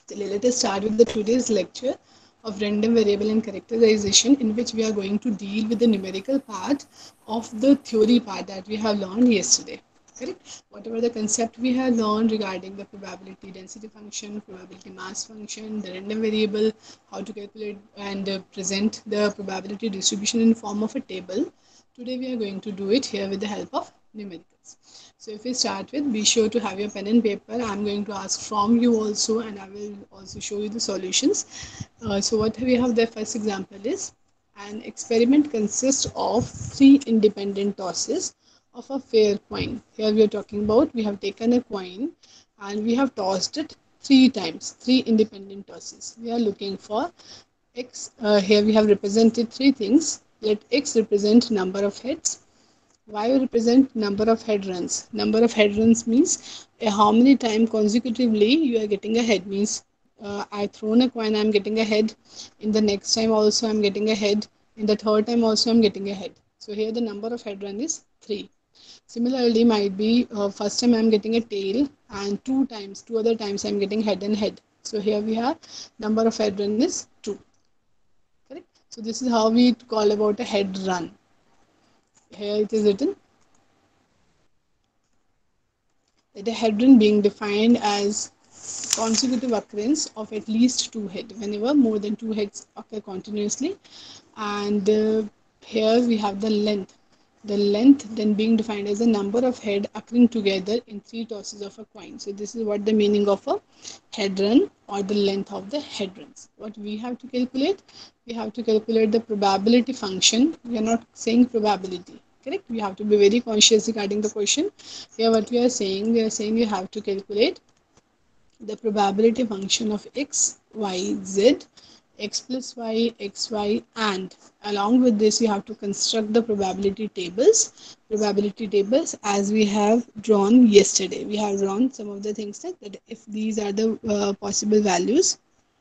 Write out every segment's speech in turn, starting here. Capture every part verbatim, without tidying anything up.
Let us start with the today's lecture of random variable and characterization, in which we are going to deal with the numerical part of the theory part that we have learned yesterday. Correct? Whatever the concept we have learned regarding the probability density function, probability mass function, the random variable, how to calculate and uh, present the probability distribution in form of a table. Today we are going to do it here with the help of numericals. So if we start with, be sure to have your pen and paper. I'm going to ask from you also, and I will also show you the solutions. Uh, so what we have, the first example is, an experiment consists of three independent tosses of a fair coin. Here we are talking about, we have taken a coin and we have tossed it three times, three independent tosses. We are looking for x. Uh, here we have represented three things. Let x represent number of heads, y represent number of head runs. Number of head runs means uh, how many times consecutively you are getting a head. Means uh, I thrown a coin, I'm getting a head. In the next time also I'm getting a head. In the third time also I'm getting a head. So here the number of head run is three. Similarly, might be uh, first time I'm getting a tail, and two times, two other times I'm getting head and head. So here we have number of head run is two. Correct. So this is how we call about a head run. Here it is written, the headroom being defined as consecutive occurrence of at least two heads, whenever more than two heads occur continuously. And uh, here we have the length. The length then being defined as the number of head occurring together in three tosses of a coin. So this is what the meaning of a head run, or the length of the head runs. What we have to calculate? We have to calculate the probability function. We are not saying probability. Correct? We have to be very conscious regarding the question. Here what we are saying, we are saying you have to calculate the probability function of x, y, z, x plus y, xy, and along with this you have to construct the probability tables. Probability tables as we have drawn yesterday. We have drawn some of the things like that. If these are the uh, possible values,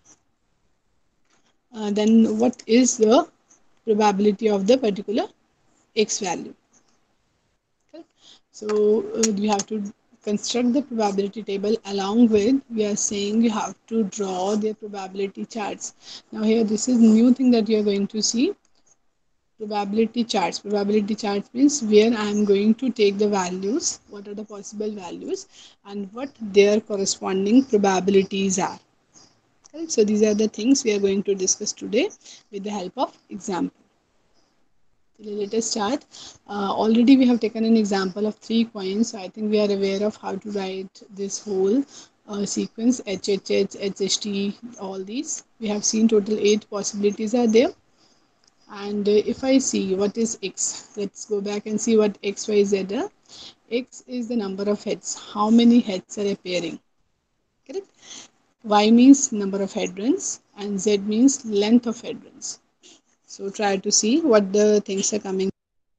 uh, then what is the probability of the particular x value? Okay. So uh, we have to construct the probability table. Along with, we are saying you have to draw the probability charts. Now here this is new thing that you are going to see, probability charts. Probability charts means where I am going to take the values, what are the possible values, and what their corresponding probabilities are. Okay. So these are the things we are going to discuss today with the help of example. Let us start. Uh, already we have taken an example of three coins. So I think we are aware of how to write this whole uh, sequence, H H H, H H T, all these. We have seen total eight possibilities are there. And uh, if I see what is x, let's go back and see what x, y, z are. X is the number of heads. How many heads are appearing? Correct? Y means number of headrunds, and z means length of headrunds. So try to see what the things are coming.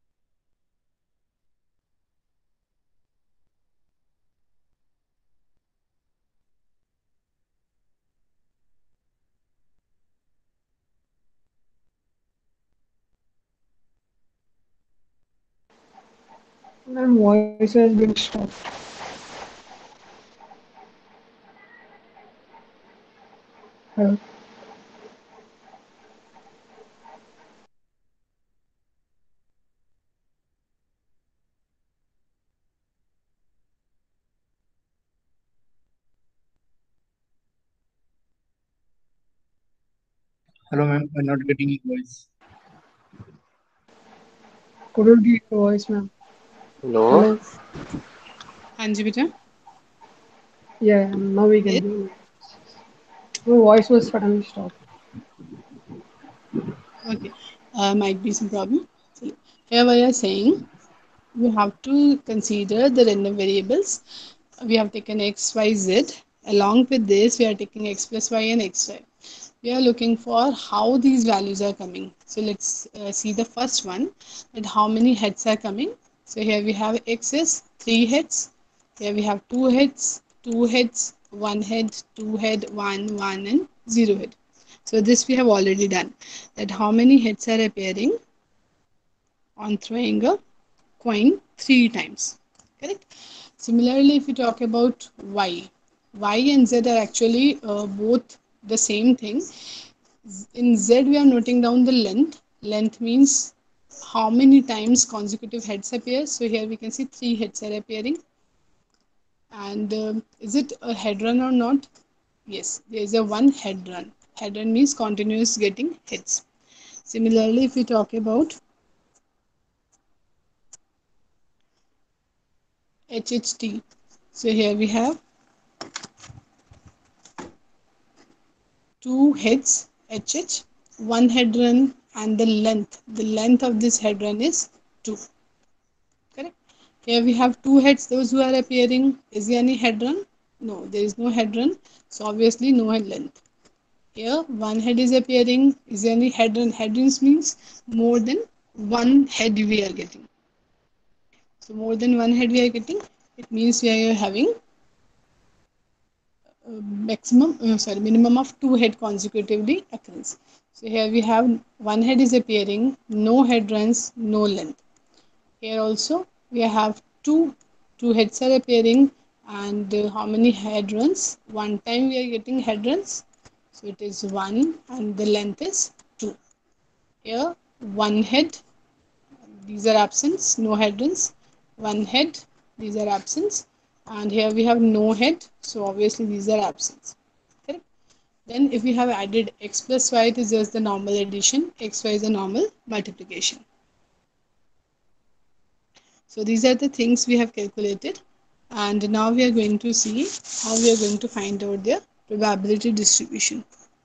My voice has been stopped. Hello. Hello, ma'am. I'm not getting your voice. Couldn't get your voice, ma'am. Hello. Hello. हाँ जी बेटा. Yeah, now we can Yes. hear you. My voice was suddenly stopped. Okay. Uh, might be some problem. So here we are saying we have to consider the random variables. We have taken x, y, z. Along with this, we are taking x plus y and xy. We are looking for how these values are coming. So let's uh, see the first one, that how many heads are coming. So here we have x is three heads. Here we have two heads, two heads, one head, two head, one, one, and zero head. So this we have already done. That how many heads are appearing on throwing a coin three times. Correct. Similarly, if we talk about y, Y and Z are actually uh, both the same thing. In Z, we are noting down the length. Length means how many times consecutive heads appear. So here we can see three heads are appearing. And um is it a head run or not? Yes, there is a one head run. Head run means continuous getting hits. Similarly, if we talk about H H T, so here we have two heads H H, one head run, and the length. The length of this head run is two. Correct? Here we have two heads, those who are appearing. Is there any head run? No, there is no head run. So obviously no head length. Here one head is appearing. Is there any head run? Head runs means more than one head we are getting. So more than one head we are getting. It means we are having uh, maximum, uh, sorry, minimum of two head consecutively occurs. So here we have one head is appearing, no head runs, no length. Here also we have two two heads are appearing, and uh, how many head runs? One time we are getting head runs, so it is one, and the length is two. Here one head, these are absents, no head runs. One head, these are absents, and here we have no head, so obviously these are absents. Correct? Then if we have added x plus y, it is just the normal addition. X y is a normal multiplication. So these are the things we have calculated, and now we are going to see how we are going to find out their probability distribution.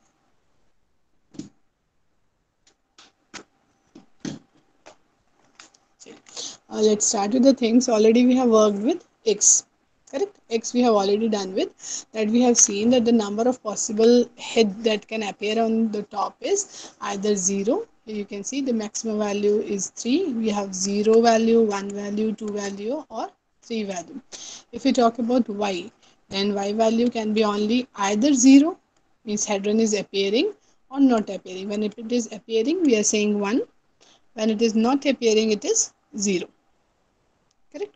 Uh, let's start with the things. Already we have worked with x. Correct? X we have already done with. That we have seen that the number of possible head that can appear on the top is either zero. You can see the maximum value is three. We have zero value, one value, two value, or three value. If we talk about y, then y value can be only either zero, means head run is appearing, or not appearing. When it is appearing, we are saying one. When it is not appearing, it is zero. Correct?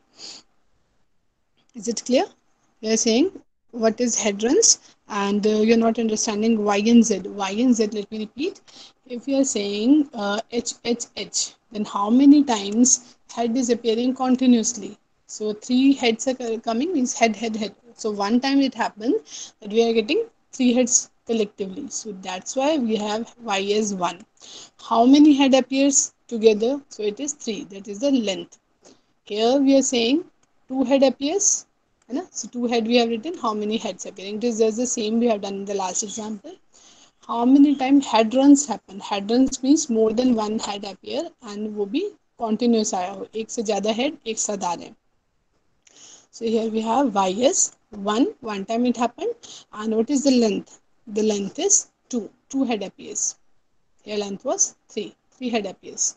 Is it clear? We are saying what is head runs, and uh, you're not understanding y and z. Y and z, let me repeat. If you are saying uh, H, H, H, then how many times head is appearing continuously? So three heads are coming, means head, head, head. So one time it happened that we are getting three heads collectively. So that's why we have y as one. How many head appears together? So it is three. That is the length. Here we are saying two head appears. So two head we have written. How many heads appearing? It is just the same we have done in the last example. How many times head runs happen? Head runs means more than one head appear, and वो भी continuous आया हो. एक से ज़्यादा head एक साथ आ रहे हैं. So here we have y is one. One time it happened. And what is the length? The length is two. Two head appears. Here length was three. Three head appears.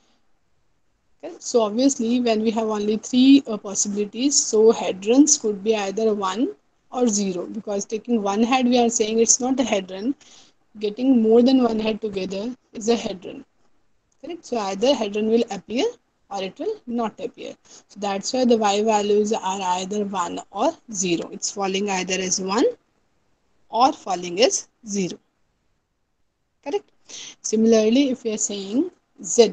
Okay. So obviously when we have only three uh, possibilities, so head runs could be either one or zero, because taking one head we are saying it's not a head run. Getting more than one head together is a head run. Correct? So either head run will appear or it will not appear. So that's why the y values are either one or zero. It's falling either as one or falling as zero. Correct? Similarly, if we are saying z,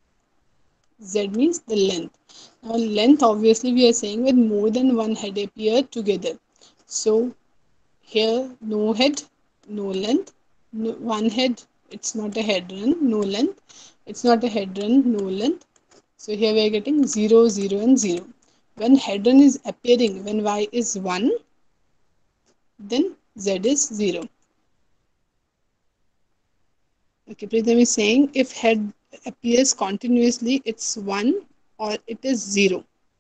Z means the length. Now length, obviously we are saying with more than one head appear together. So here no head, no length, no, one head, it's not a head run, no length, it's not a head run, no length. So here we are getting zero, zero and zero. When head run is appearing, when y is one, then z is zero. Okay, Pritham is saying if head appears continuously, it's one or it is zero.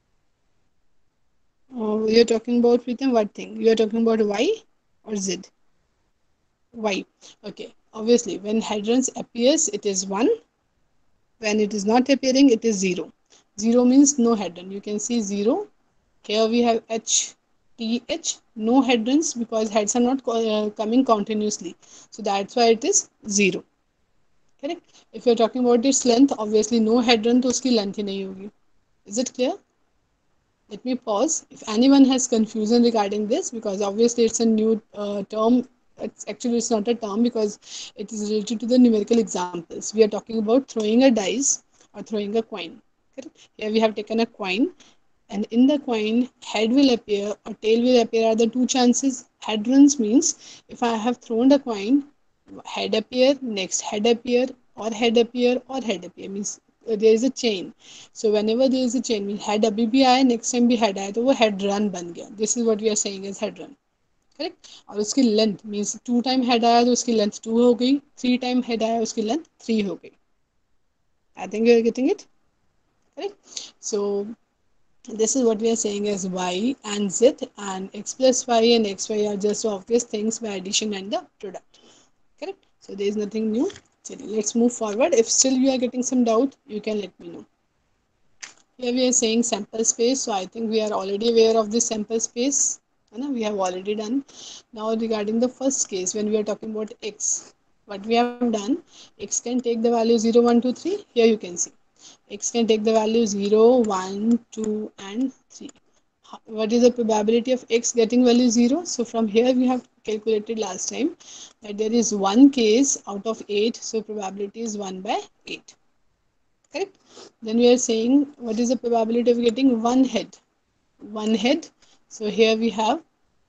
Uh, you're talking about Pritham what thing? You're talking about y or z? Y. Okay. Obviously, when head runs appears, it is one. When it is not appearing, it is zero. Zero means no head run. You can see zero. Here we have H, T, H. No head runs because heads are not uh, coming continuously. So that's why it is zero. Correct? If you're talking about its length, obviously no head run, तो उसकी length ही नहीं होगी. Is it clear? Let me pause. If anyone has confusion regarding this, because obviously it's a new uh, term. It's actually it's not a term because it is related to the numerical examples. We are talking about throwing a dice or throwing a coin. Correct? Here we have taken a coin, and in the coin, head will appear or tail will appear are the two chances. Head runs means if I have thrown a coin, head appear, next head appear, or head appear, or head appear means uh, there is a chain. So whenever there is a chain means head अभी भी आए next time भी head आए तो वो head run बन गया. This is what we are saying as head run. Correct. और उसकी length means two time head आया तो उसकी लेंथ टू हो गई, थ्री टाइम हेड आया उसकी लेंथ थ्री हो गई. I think you are getting it. Correct. So this is what we are saying as y and z, and x plus y and xy are just obvious things by addition and the product. Correct. So there is nothing new. So let's move forward. If still you are getting some doubt, you can let me know. Here we are saying sample space. So I think we are already aware of this sample space. We have already done. Now regarding the first case, when we are talking about x, what we have done, x can take the value zero, one, two, three. Here you can see x can take the value zero, one, two, and three. What is the probability of x getting value zero? So from here we have calculated last time that there is one case out of eight, so probability is one by eight. Correct. Then we are saying what is the probability of getting one head? One head. So here we have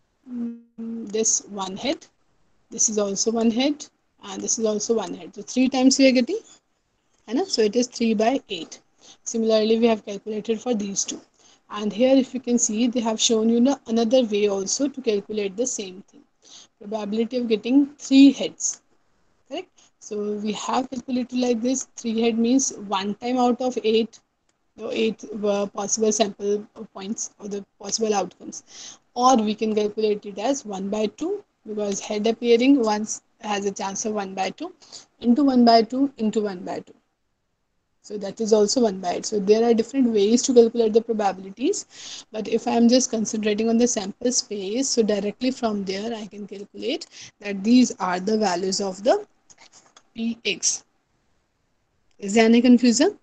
mm, this one head. This is also one head, and this is also one head. So three times we are getting, and so it is three by eight. Similarly, we have calculated for these two. And here, if you can see, they have shown you another way also to calculate the same thing. Probability of getting three heads. Correct. So we have calculated like this. Three head means one time out of eight, the eight uh, possible sample points or the possible outcomes. Or we can calculate it as one by two, because head appearing once has a chance of one by two into one by two into one by two. So that is also one by eight. So there are different ways to calculate the probabilities. But if I am just concentrating on the sample space, so directly from there I can calculate that these are the values of the Px. Is there any confusion?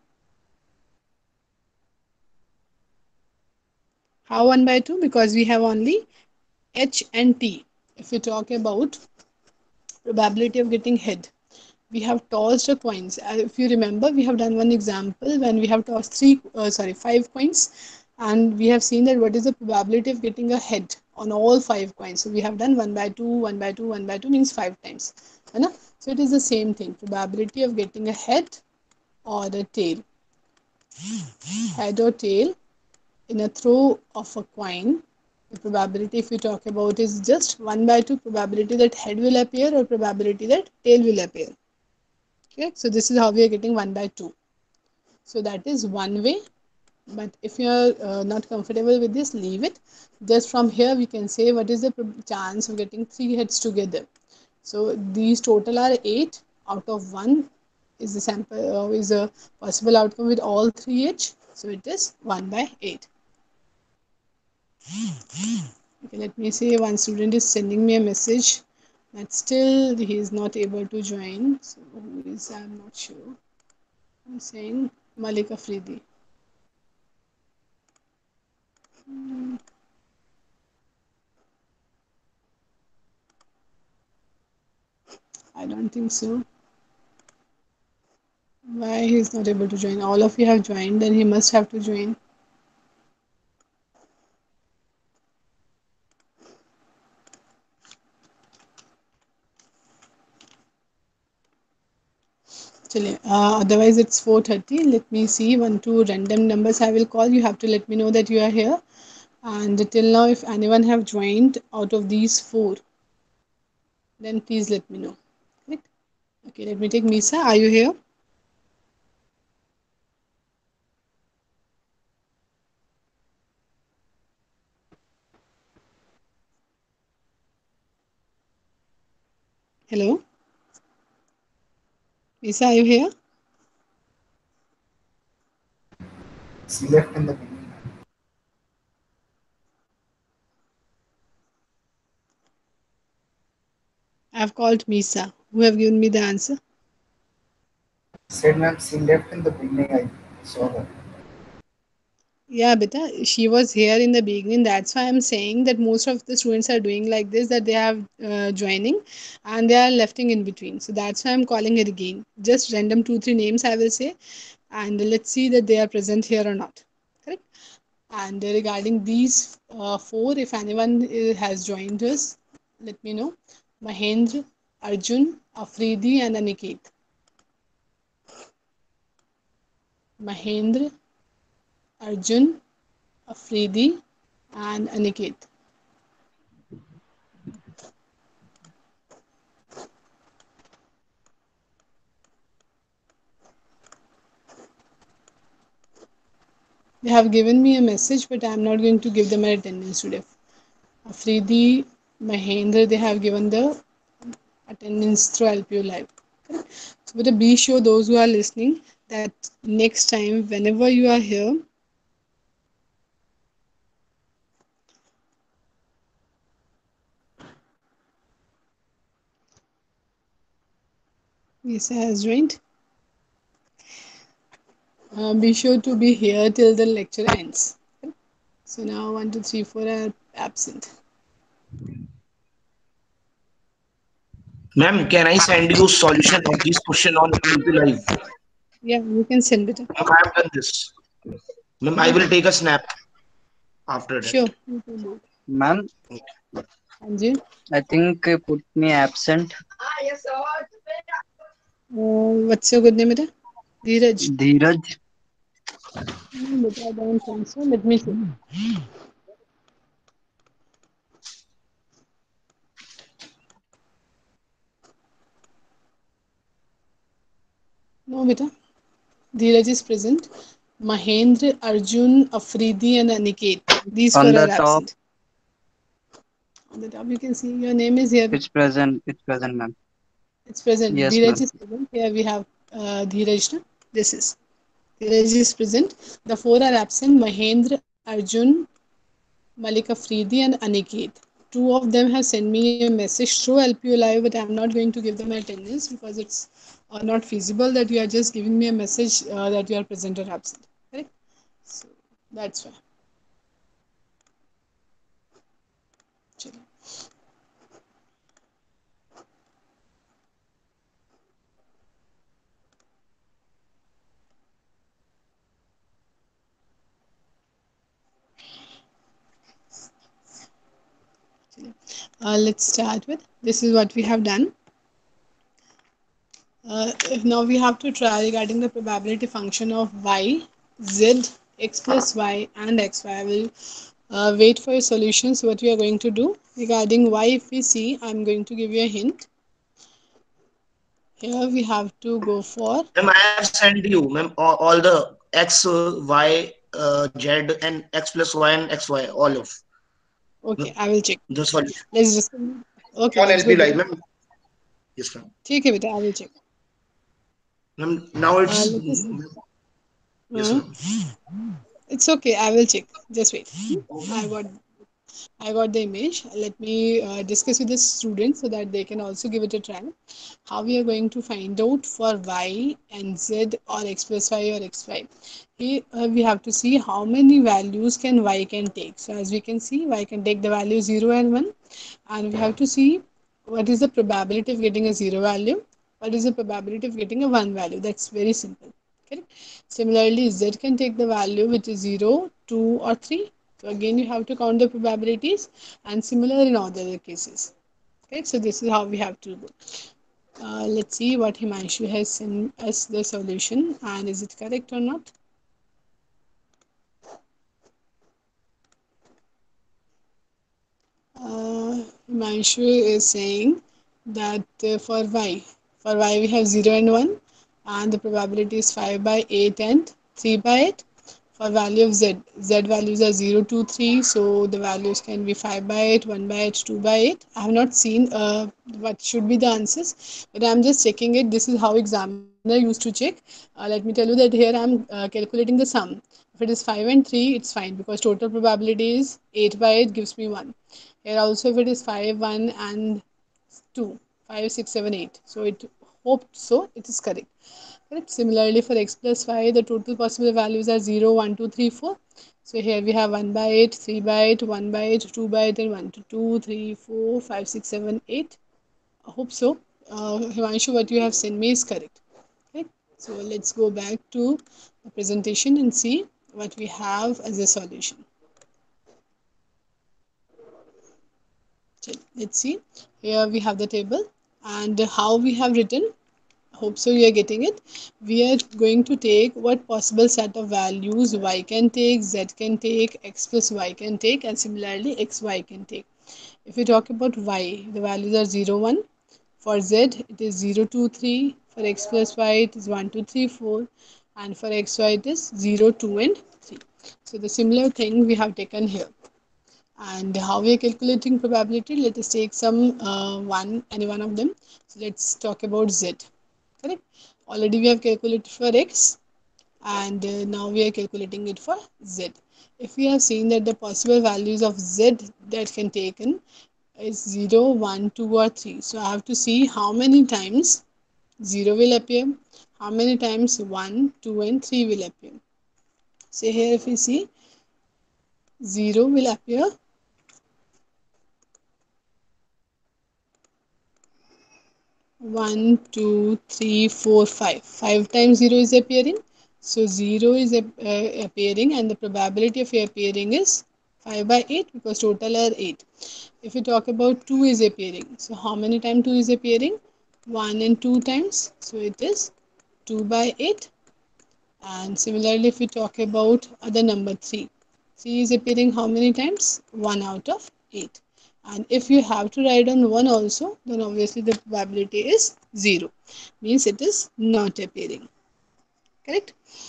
How one by two? Because we have only H and T. If we talk about probability of getting head, we have tossed a coins. Uh, if you remember, we have done one example when we have tossed three, uh, sorry, five coins, and we have seen that what is the probability of getting a head on all five coins. So we have done one by two, one by two, one by two means five times. Right? So it is the same thing. Probability of getting a head or a tail. Head or tail in a throw of a coin. The probability, if we talk about, is just one by two probability that head will appear or probability that tail will appear. Okay, so this is how we are getting one by two. So that is one way. But if you are uh, not comfortable with this, leave it. Just from here we can say what is the chance of getting three heads together. So these total are eight. Out of one is the sample uh, is a possible outcome with all three H. So it is one by eight. Okay, let me see. One student is sending me a message that still he is not able to join. So who is, I'm not sure. I'm saying Malik Afridi. Hmm, I don't think so. Why he is not able to join? All of you have joined, then he must have to join. Chale, uh, otherwise it's four thirty. Let me see. One, two random numbers I will call. You have to let me know that you are here. And till now, if anyone have joined out of these four, then please let me know. Correct? Okay, let me take Misa. Are you here? Hello? Misa, are you here? She left in the beginning. I've called Misa. Who have given me the answer? Said ma'am, she left in the beginning. I saw her. Yeah, beta, she was here in the beginning. That's why I'm saying that most of the students are doing like this, that they have uh, joining and they are lefting in between. So that's why I'm calling it again. Just random two, three names I will say, and let's see that they are present here or not. Correct? And regarding these uh, four, if anyone uh, has joined us, let me know. Mahendra, Arjun, Afridi, and Aniket. Mahendra, Arjun, Afridi, and Aniket. They have given me a message, but I'm not going to give them an attendance today. Afridi, Mahendra, they have given the attendance through L P U Live. So, but be sure those who are listening that next time, whenever you are here, yes, I has joined. Uh, be sure to be here till the lecture ends. So now one, two, three, four are absent. Ma'am, can I send you solution of this question on L P Live? Yeah, you can send it. Ma'am, I have done this. Ma'am, I will take a snap after that. Sure. You can do it. Ma'am, Anji, I think uh, put me absent. uh, what's your good name, beta? Dheeraj. Dheeraj. No, beta, I don't think so. Let me see. No, beta. Dheeraj is present. Mahendra, Arjun, Afridi, and Aniket. These On four the are top, absent. On the top, you can see your name is here. it's present. It's present, ma'am. It's present. Yes, Dheeraj ma'am. is present. Here we have uh, Dheeraj. Na? This is. Dheeraj is present. The four are absent. Mahendra, Arjun, Malika Afridi, and Aniket. Two of them have sent me a message through L P U Live, but I'm not going to give them attendance because it's uh, not feasible that you are just giving me a message uh, that you are present or absent. Correct? So that's why. चलो. Uh, let's start with this is what we have done. Uh, if now we have to try regarding the probability function of y, z, x plus y, and xy. I will uh, wait for your solutions. What we are going to do regarding y, if we see, I'm going to give you a hint. Here we have to go for. Ma'am, I have sent you, ma'am, all, all the X, uh, Y, uh, Z, and X plus Y and X Y, all of Okay, I will check. the solution. Let's just. Okay, On that's L P good. Live, बेटा. ma'am. Yes, ma'am. ठीक है बेटा, I will check. Ma'am, now Uh, it's, let us. yes, Uh, ma'am. it's okay. I will check. Just wait. I got I got the image. Let me uh, discuss with the students so that they can also give it a try. How we are going to find out for y and z or x plus y or xy. Here uh, we have to see how many values can y can take. So as we can see, y can take the value zero and one, and we have to see what is the probability of getting a zero value, what is the probability of getting a one value. That's very simple. Correct. Similarly, z can take the value which is zero, two, or three. So again, you have to count the probabilities, and similar in all the other cases. Okay, so this is how we have to do. Uh, let's see what Himanshu has sent us the solution, and is it correct or not? Uh, Himanshu is saying that uh, for y, for y we have zero and one, and the probability is five by eight and three by eight. For value of z, z values are zero, two, three, so the values can be five by eight, one by eight, two by eight. I have not seen uh, what should be the answers, but I'm just checking it. This is how examiner used to check. Uh, let me tell you that here I'm uh, calculating the sum. If it is five and three, it's fine because total probability is eight by eight gives me one. Here also if it is five, one, and two, five, six, seven, eight. So it hoped so, it is correct. Correct. Similarly, for x plus y, the total possible values are zero, one, two, three, four. So here we have one by eight, three by eight, one by eight, two by eight, and one to two, three, four, five, six, seven, eight. I hope so. Uh, Himanshu, what you have sent me is correct. Okay. So let's go back to the presentation and see what we have as a solution. Let's see. Here we have the table and how we have written. Hope so you are getting it. We are going to take what possible set of values y can take, z can take, x plus y can take, and similarly xy can take. If we talk about y, the values are zero, one. For z, it is zero, two, three. For x plus y, it is one, two, three, four. And for xy, it is zero, two, and three. So the similar thing we have taken here. And how we are calculating probability, let us take some uh, one, any one of them. So let's talk about z. Correct. Already we have calculated for x, and uh, now we are calculating it for z. If we have seen that the possible values of z that can taken is zero, one, two, or three. So I have to see how many times zero will appear, how many times one, two, and three will appear. So here if we see, zero will appear one, two, three, four, five. five times zero is appearing. So zero is uh, appearing, and the probability of appearing is five by eight, because total are eight. If we talk about two is appearing, so how many times two is appearing? one and two times. So it is two by eight. And similarly, if we talk about other number three, three is appearing how many times? one out of eight. And if you have to write on one also, then obviously the probability is zero. Means it is not appearing. Correct?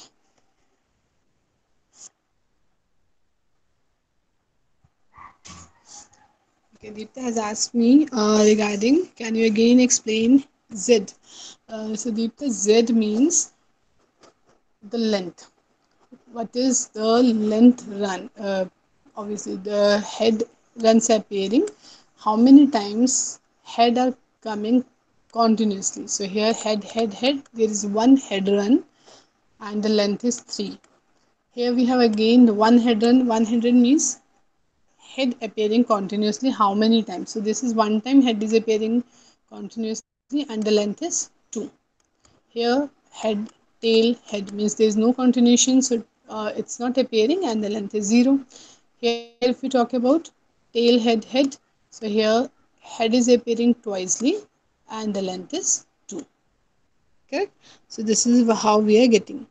Okay, Deepta has asked me uh, regarding, can you again explain Z? Uh, so Deepta, Z means the length. What is the length run? Uh, obviously, the head runs appearing. How many times head are coming continuously? So here, head, head, head. There is one head run, and the length is three. Here we have again one head run. One head run means head appearing continuously. How many times? So this is one time head is appearing continuously, and the length is two. Here, head, tail, head means there is no continuation, so uh, it's not appearing, and the length is zero. Here, if we talk about tail, head, head, so here head is appearing twicely, and the length is two. Correct? So this is how we are getting.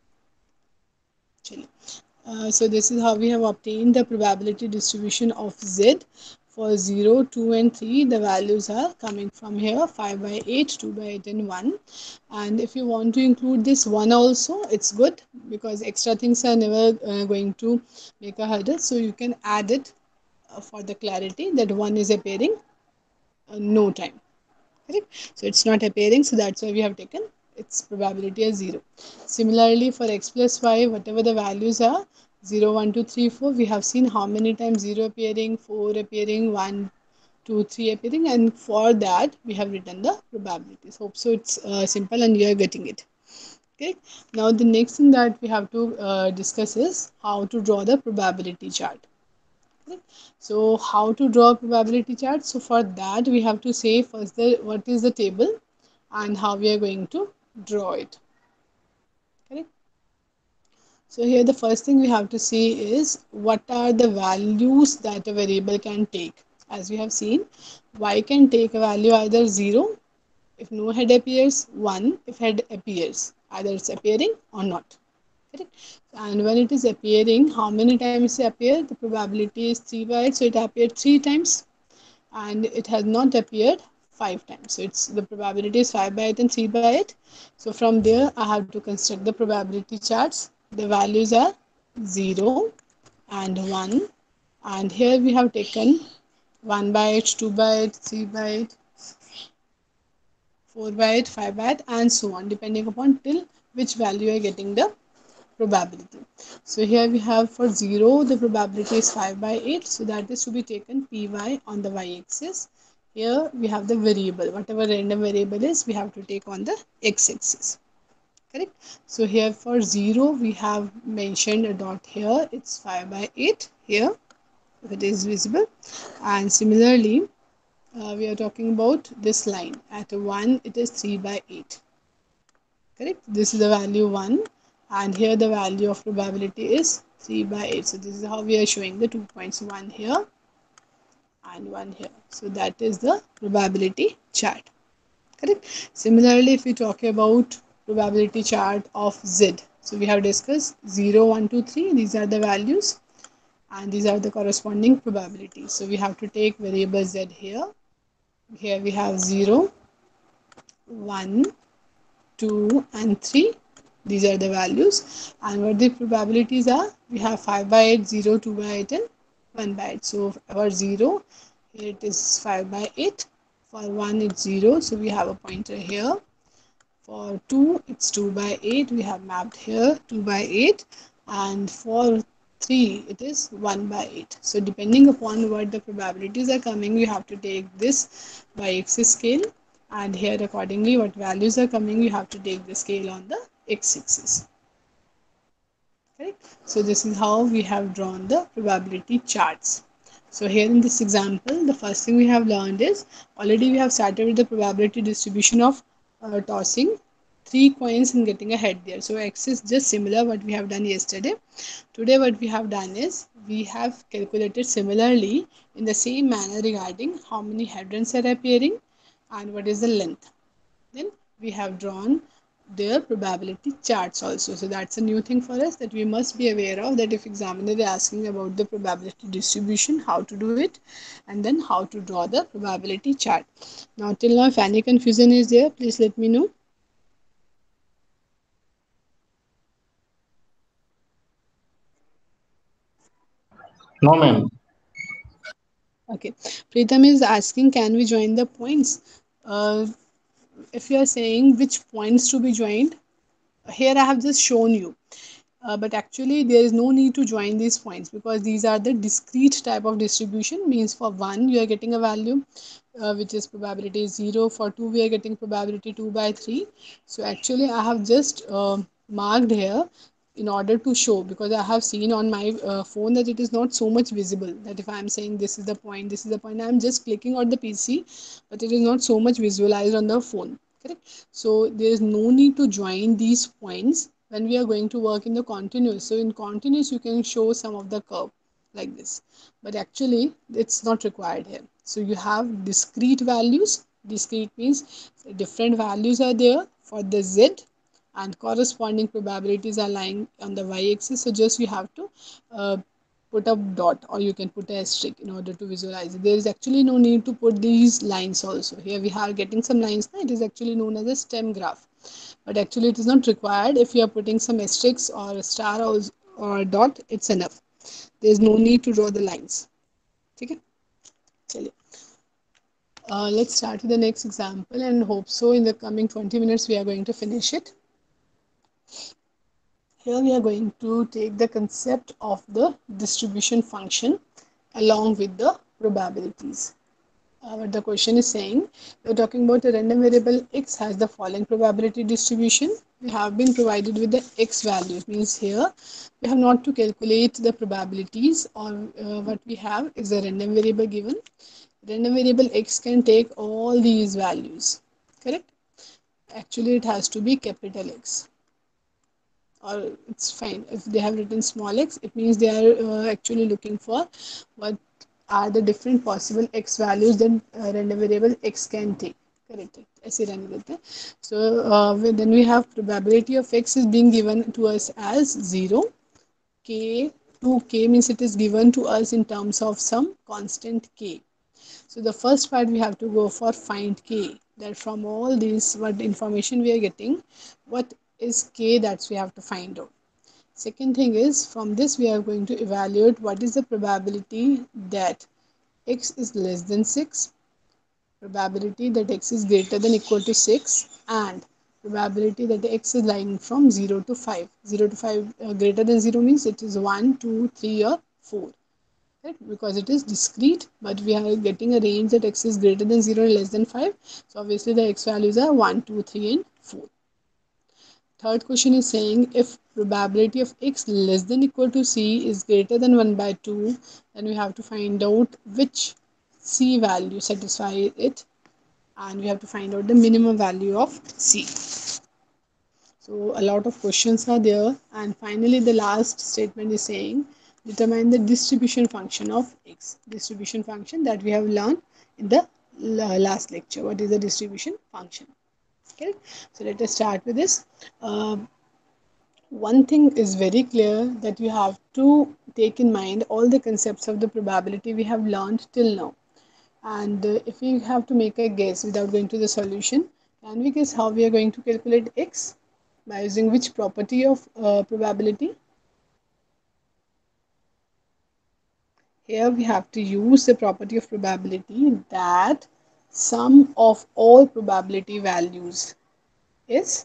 Uh, so this is how we have obtained the probability distribution of Z. For zero, two, and three, the values are coming from here, five by eight, two by eight, and one. And if you want to include this one also, it's good, because extra things are never uh, going to make a hurdle. So you can add it uh, for the clarity that one is appearing uh, no time. Correct? So it's not appearing, so that's why we have taken its probability as zero. Similarly, for x plus y, whatever the values are, zero, one, two, three, four, we have seen how many times zero appearing, four appearing, one, two, three appearing, and for that we have written the probabilities. Hope so it's uh, simple and you are getting it. Okay. Now the next thing that we have to uh, discuss is how to draw the probability chart. So how to draw a probability chart? So for that we have to say first the what is the table and how we are going to draw it. Correct? So here the first thing we have to see is what are the values that a variable can take. As we have seen, y can take a value either zero if no head appears, one if head appears, either it's appearing or not. Correct? And when it is appearing, how many times it appear? The probability is three by eight, so it appeared three times, and it has not appeared five times. So it's the probability is five by eight and three by eight. So from there, I have to construct the probability charts. The values are zero and one, and here we have taken one by eight, two by eight, three by eight, four by eight, five by eight, and so on, depending upon till which value you are getting the probability. So here we have for zero, the probability is five by eight. So that is to be taken Py on the y-axis. Here we have the variable. Whatever random variable is, we have to take on the x-axis. correct? So here for zero we have mentioned a dot here, it's five by eight here, if it is visible. And similarly, uh, we are talking about this line at one, it is three by eight, correct? This is the value one, and here the value of probability is three by eight. So this is how we are showing the two points, one here and one here. So that is the probability chart, correct? Similarly, if we talk about probability chart of Z, so we have discussed zero, one, two, three, these are the values and these are the corresponding probabilities. So we have to take variable Z here. Here we have zero, one, two and three. These are the values, and what the probabilities are, we have five by eight, zero, two by eight and one by eight. So for zero, here it is five by eight, for one it's zero, so we have a pointer here. For two it's two by eight, we have mapped here two by eight, and for three it is one by eight. So depending upon what the probabilities are coming, you have to take this by x scale, and here accordingly what values are coming, you have to take the scale on the x-axis, correct? So this is how we have drawn the probability charts. So here in this example, the first thing we have learned is, already we have started with the probability distribution of uh, tossing three coins and getting a head there. So x is just similar what we have done yesterday. Today what we have done is, we have calculated similarly in the same manner regarding how many hadrons are appearing and what is the length. Then we have drawn their probability charts also. So that's a new thing for us, that we must be aware of, that if examiner is asking about the probability distribution, how to do it, and then how to draw the probability chart. Now till now, if any confusion is there, please let me know. No, ma'am. Okay, Pritam is asking, can we join the points? Uh, if you are saying which points to be joined, here I have just shown you. Uh, but actually there is no need to join these points, because these are the discrete type of distribution. Means for one you are getting a value uh, which is probability zero, for two we are getting probability two by three. So actually I have just uh, marked here in order to show, because I have seen on my uh, phone that it is not so much visible, that if I am saying this is the point, this is the point, I am just clicking on the P C, but it is not so much visualized on the phone, correct? So there is no need to join these points when we are going to work in the continuous. So in continuous you can show some of the curve like this, but actually it's not required here. So you have discrete values. Discrete means different values are there for the Z, and corresponding probabilities are lying on the y-axis. So just you have to uh, put a dot, or you can put a asterisk in order to visualize it. There is actually no need to put these lines also. Here we are getting some lines. It is actually known as a stem graph, but actually it is not required. If you are putting some asterisks or a star or, or dot, it's enough. There is no need to draw the lines. Okay, चलिए. Uh, let's start with the next example, and hope so in the coming twenty minutes we are going to finish it. Here we are going to take the concept of the distribution function along with the probabilities. Uh, what the question is saying, we're talking about a random variable x has the following probability distribution. We have been provided with the x values, means here we have not to calculate the probabilities, or uh, what we have is a random variable given. Random variable x can take all these values, correct? Actually it has to be capital X, or it's fine if they have written small x, it means they are uh, actually looking for what are the different possible x values that uh, random variable x can take, correct? ऐसे रहने देते हैं. So uh, then we have probability of x is being given to us as zero. K, two k means it is given to us in terms of some constant k. So the first part we have to go for find k, that from all these what information we are getting, what is k, that we have to find out. Second thing is, from this we are going to evaluate what is the probability that x is less than six, probability that x is greater than equal to six, and probability that x is lying from zero to five. zero to five, uh, greater than zero means it is one, two, three or four. Right? Because it is discrete, but we are getting a range that x is greater than zero and less than five. So obviously the x values are one, two, three and four. third question is saying if probability of x less than equal to c is greater than one by two, then we have to find out which c value satisfy it, and we have to find out the minimum value of c. So a lot of questions are there, and finally the last statement is saying determine the distribution function of x. Distribution function that we have learned in the last lecture. What is the distribution function? Okay, so let us start with this. Uh, one thing is very clear that you have to take in mind all the concepts of the probability we have learned till now. And uh, if we have to make a guess without going to the solution, can we guess how we are going to calculate x? By using which property of uh, probability? Here we have to use the property of probability that sum of all probability values is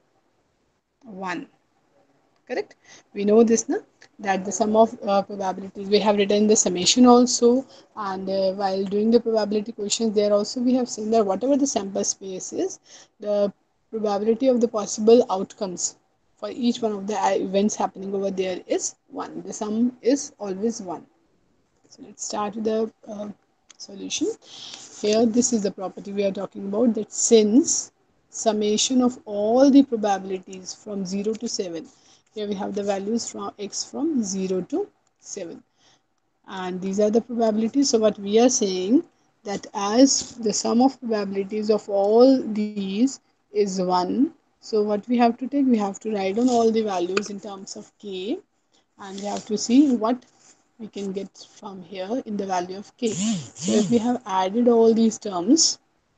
one. Correct? We know this now, that the sum of uh, probabilities, we have written the summation also, and uh, while doing the probability questions there also we have seen that whatever the sample space is, the probability of the possible outcomes for each one of the events happening over there is one. The sum is always one. So let's start with the uh, solution. Here this is the property we are talking about, that since summation of all the probabilities from zero to seven, here we have the values from x from zero to seven, and these are the probabilities. So what we are saying, that as the sum of probabilities of all these is one, so what we have to take, we have to write down all the values in terms of k, and we have to see what we can get from here in the value of k. So if we have added all these terms,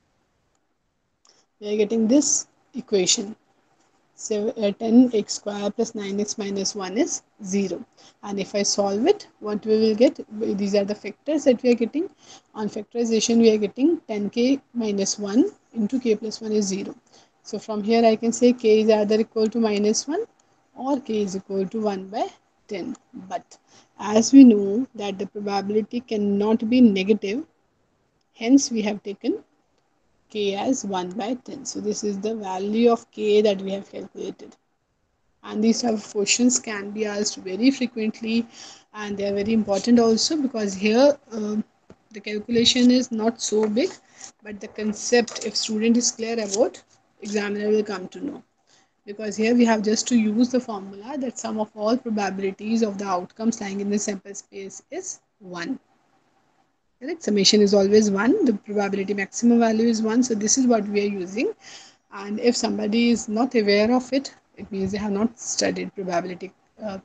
we are getting this equation. So uh, ten x square plus nine x minus one is zero. And if I solve it, what we will get, these are the factors that we are getting. On factorization, we are getting ten k minus one into k plus one is zero. So from here, I can say k is either equal to minus one or k is equal to one by ten. But as we know that the probability cannot be negative, hence we have taken k as one by ten. So this is the value of k that we have calculated. And these type of questions can be asked very frequently, and they are very important also, because here um, the calculation is not so big, but the concept, if student is clear about, examiner will come to know. Because here we have just to use the formula that sum of all probabilities of the outcomes lying in the sample space is one. Correct? Summation is always one. The probability maximum value is one. So this is what we are using. And if somebody is not aware of it, it means they have not studied probability. Uh,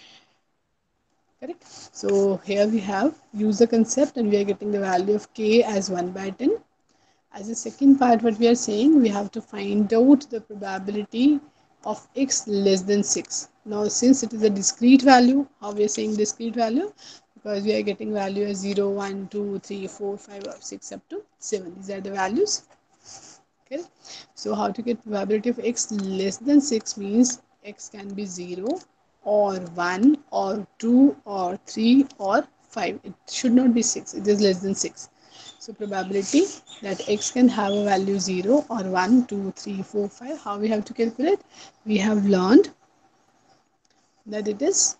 correct? So here we have use the concept, and we are getting the value of k as one by ten. As a second part, what we are saying, we have to find out the probability of x less than six. Now, since it is a discrete value, how we are saying discrete value? Because we are getting value as zero, one, two, three, four, five, or six up to seven. These are the values. Okay. So how to get probability of x less than six means x can be zero or one or two or three or five. It should not be six. It is less than six. So probability that x can have a value zero or one, two, three, four, five. How we have to calculate? We have learned that it is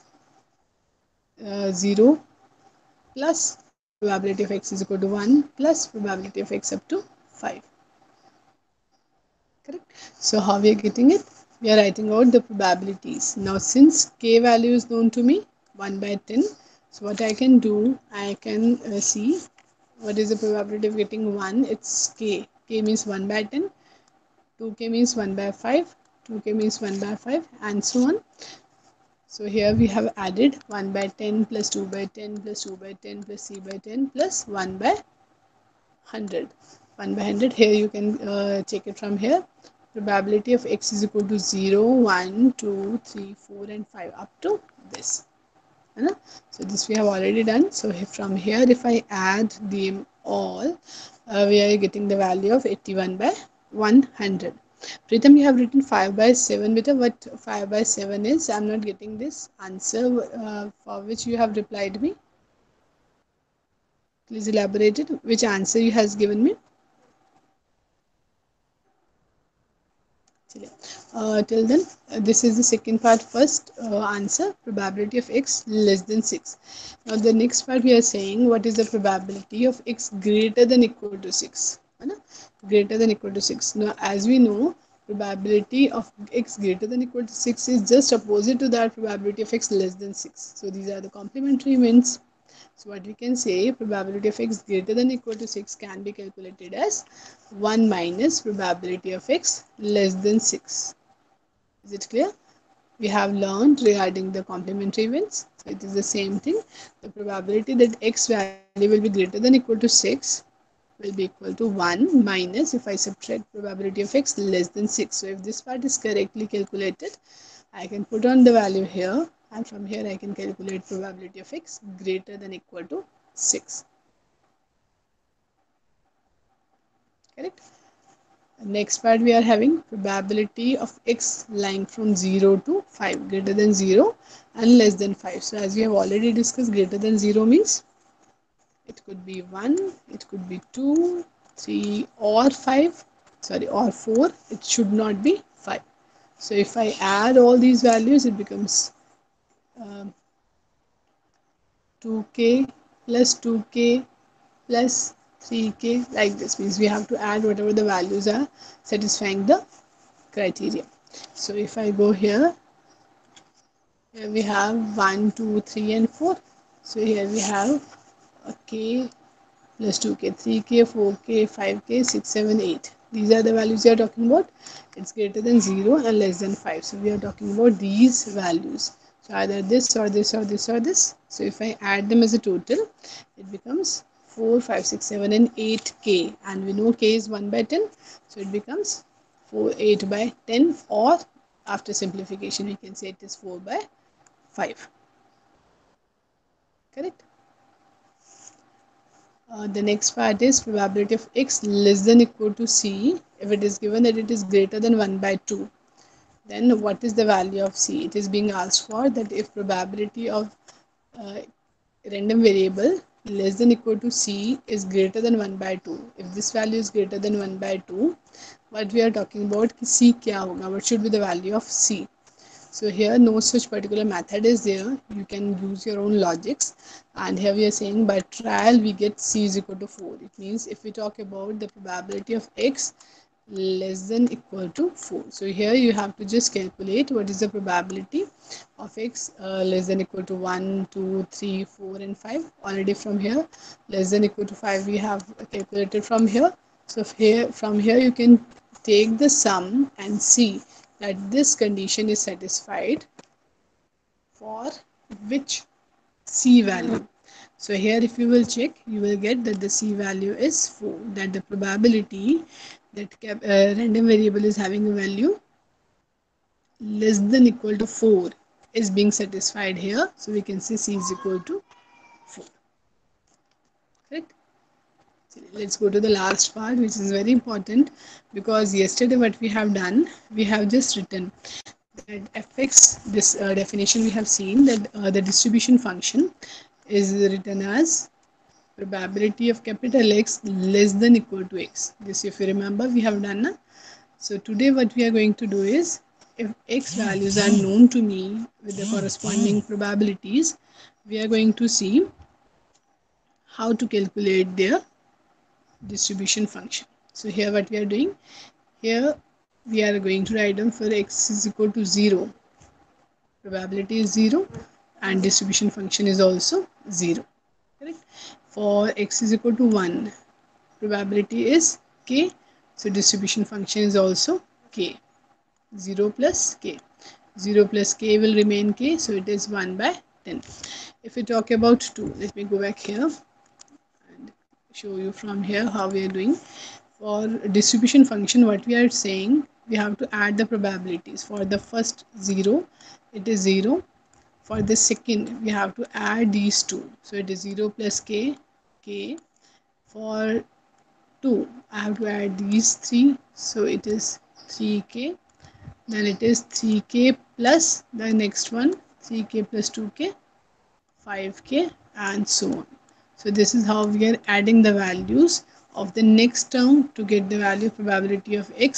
uh, zero plus probability of x is equal to one plus probability of x up to five. Correct? So how we are getting it? We are writing out the probabilities. Now since k value is known to me, one by ten. So what I can do, I can uh, see what is the probability of getting one. It's k. K means one by ten. two k means one by five. two k means one by five, and so on. So here we have added one by ten plus two by ten plus two by ten plus three by ten plus one by one hundred. one by one hundred. Here you can uh, check it from here. Probability of x is equal to zero, one, two, three, four, and five up to this. So this we have already done. So from here, if I add them all, uh, we are getting the value of eighty-one by one hundred. Pritham, you have written five by seven. Beta, what five by seven is? I'm not getting this answer uh, for which you have replied me. Please elaborate it. Which answer you has given me? Uh, till then, uh, this is the second part. First uh, answer, probability of x less than six. Now the next part we are saying what is the probability of x greater than equal to six. है ना? Greater than equal to six. Now as we know, probability of x greater than equal to six is just opposite to that probability of x less than six. So these are the complementary events. So what we can say, probability of x greater than equal to six can be calculated as one minus probability of x less than six. Is it clear? We have learned regarding the complementary events. So it is the same thing. The probability that x value will be greater than equal to six will be equal to one minus, if I subtract probability of x less than six. So if this part is correctly calculated, I can put on the value here, and from here I can calculate probability of x greater than equal to six. Correct? Next part we are having probability of x lying from zero to five, greater than zero and less than five. So as we have already discussed, greater than zero means it could be one, it could be two, three or five, sorry, or four. It should not be five. So if I add all these values, it becomes um, two k plus two k plus three k, like this. Means we have to add whatever the values are satisfying the criteria. So if I go here, here we have one, two, three and four. So here we have a k plus two k, three k, four k, five k, six, seven, eight. These are the values we are talking about. It's greater than zero and less than five. So we are talking about these values. So either this or this or this or this. So if I add them as a total, it becomes four, five, six, seven and eight k. And we know k is one by ten. So it becomes four, eight by ten, or after simplification we can say it is four by five. Correct? Uh, the next part is probability of x less than equal to c. If it is given that it is greater than one by two, then what is the value of c? It is being asked for that if probability of uh, random variable less than equal to c is greater than one by two. If this value is greater than one by two, what we are talking about, c kya hoga? What should be the value of c? So here no such particular method is there. You can use your own logics. And here we are saying by trial we get c is equal to four. It means if we talk about the probability of x less than equal to four. So here you have to just calculate what is the probability of x uh, less than equal to one, two, three, four and five. Already from here less than equal to five we have calculated from here. So here from here you can take the sum and see that this condition is satisfied for which c value. So here if you will check, you will get that the c value is four, that the probability that cap, uh, random variable is having a value less than equal to four is being satisfied here. So we can say c is equal to four. Correct? So let's go to the last part, which is very important, because yesterday what we have done, we have just written that fx, this uh, definition we have seen that uh, the distribution function is written as probability of capital X less than equal to x. This if you remember we have done. Na? So today what we are going to do is, if x values are known to me with the corresponding probabilities, we are going to see how to calculate their distribution function. So here what we are doing, here we are going to write down for x is equal to zero, probability is zero and distribution function is also zero. Correct? For x is equal to one, probability is k, so distribution function is also k. zero plus k, zero plus k will remain k, so it is one by ten. If we talk about two, let me go back here and show you from here how we are doing. For distribution function, what we are saying, we have to add the probabilities. For the first zero, it is zero. For the second, we have to add these two. So it is zero plus k, k. For two, I have to add these three. So it is three k. Then it is three k plus the next one, three k plus two k, five k and so on. So this is how we are adding the values of the next term to get the value probability of x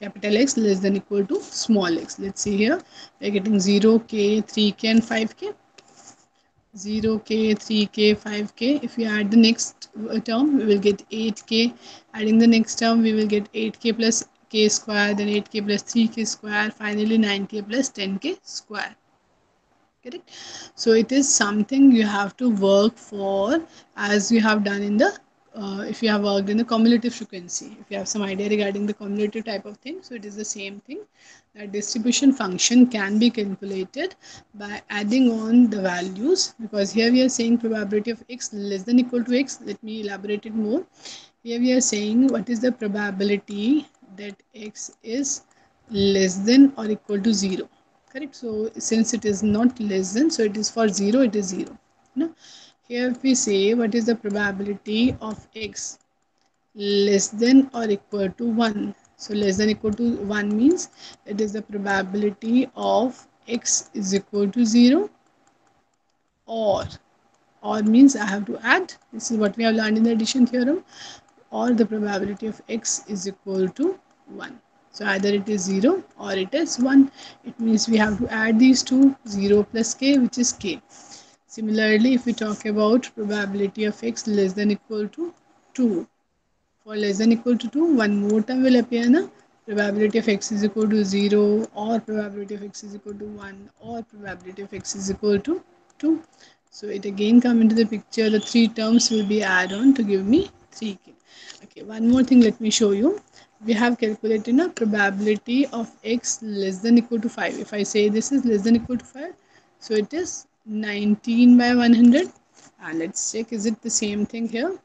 capital X less than equal to small x. Let's see here, we're getting zero k, three k and five k. zero k, three k, five k. If we add the next uh, term, we will get eight k. Adding the next term, we will get eight k plus k square, then eight k plus three k square, finally nine k plus ten k square. Correct? So it is something you have to work for, as you have done in the uh, if you have worked in the cumulative frequency. If you have some idea regarding the cumulative type of thing, so it is the same thing. That distribution function can be calculated by adding on the values, because here we are saying probability of x less than equal to x. Let me elaborate it more. Here we are saying what is the probability that x is less than or equal to zero. Correct? So since it is not less than, so it is for zero, it is zero. No? Here if we say what is the probability of x less than or equal to one. So less than equal to one means it is the probability of x is equal to zero, or or means I have to add, this is what we have learned in the addition theorem, or the probability of x is equal to one. So either it is zero or it is one. It means we have to add these two, zero plus k, which is k. Similarly, if we talk about probability of x less than equal to two, for less than equal to two, one more term will appear na, probability of x is equal to zero, or probability of x is equal to one, or probability of x is equal to two. So it again come into the picture, the three terms will be add on to give me three k. Okay, one more thing let me show you. We have calculated a probability of x less than equal to five. If I say this is less than equal to five, so it is nineteen by one hundred. And let's check, is it the same thing here?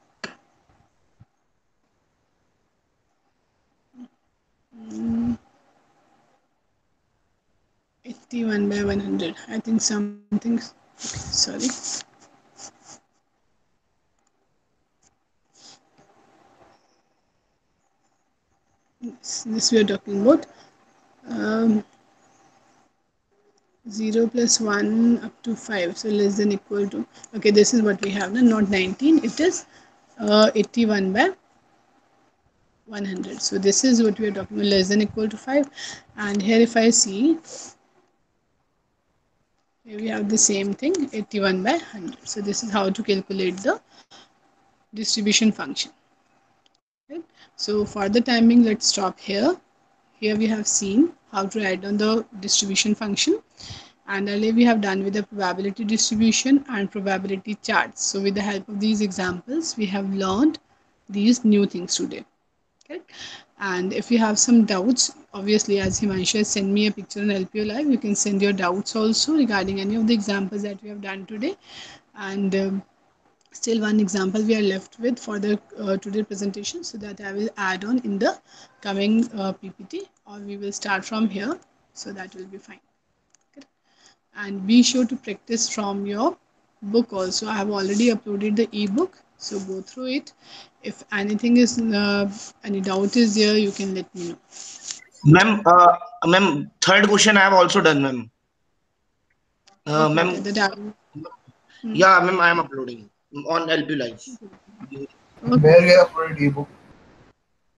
Mm, eighty-one by one hundred. I think something, sorry. This, this we are talking about. Um, zero plus one up to five, so less than equal to, okay, this is what we have now, not nineteen, it is uh, eighty-one by one hundred. So this is what we are talking about, less than equal to five. And here if I see, here we have the same thing, eighty-one by one hundred. So this is how to calculate the distribution function. Right? So for the timing, let's stop here. Here we have seen how to write down the distribution function, and earlier we have done with the probability distribution and probability charts. So with the help of these examples, we have learned these new things today. Okay? And if you have some doubts, obviously as Himanshu has sent me a picture on L P O Live, you can send your doubts also regarding any of the examples that we have done today. And um, still one example we are left with for the uh, today presentation, so that I will add on in the coming uh, P P T, or we will start from here, so that will be fine. Okay. And be sure to practice from your book also. I have already uploaded the ebook, so go through it. If anything is uh, any doubt is there, you can let me know. Ma'am, uh, ma'am, third question I have also done, ma'am. Uh, Okay, ma'am, okay, the doubt. Hmm. yeah, ma'am, I am uploading on L P Live. Okay. Where we have uploaded ebook.